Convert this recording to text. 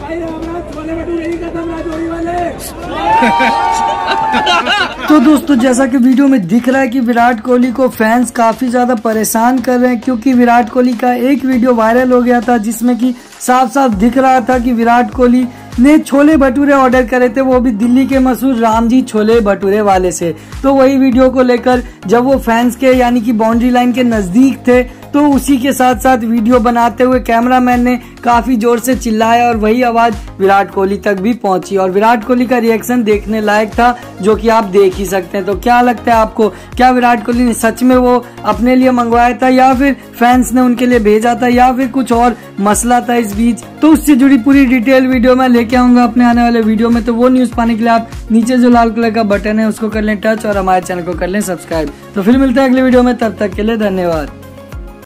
तो दोस्तों जैसा कि वीडियो में दिख रहा है कि विराट कोहली को फैंस काफी ज्यादा परेशान कर रहे हैं, क्योंकि विराट कोहली का एक वीडियो वायरल हो गया था जिसमें कि साफ साफ दिख रहा था कि विराट कोहली ने छोले भटूरे ऑर्डर करे थे, वो भी दिल्ली के मशहूर रामजी छोले भटूरे वाले से। तो वही वीडियो को लेकर जब वो फैंस के यानी कि बाउंड्री लाइन के नजदीक थे तो उसी के साथ साथ वीडियो बनाते हुए कैमरामैन ने काफी जोर से चिल्लाया और वही आवाज विराट कोहली तक भी पहुंची और विराट कोहली का रिएक्शन देखने लायक था, जो कि आप देख ही सकते हैं। तो क्या लगता है आपको, क्या विराट कोहली ने सच में वो अपने लिए मंगवाया था या फिर फैंस ने उनके लिए भेजा था या फिर कुछ और मसला था इस बीच? तो उससे जुड़ी पूरी डिटेल वीडियो मैं लेके आऊंगा अपने आने वाले वीडियो में। तो वो न्यूज पाने के लिए आप नीचे जो लाल कलर का बटन है उसको कर लें टच और हमारे चैनल को कर लें सब्सक्राइब। तो फिर मिलते हैं अगले वीडियो में, तब तक के लिए धन्यवाद।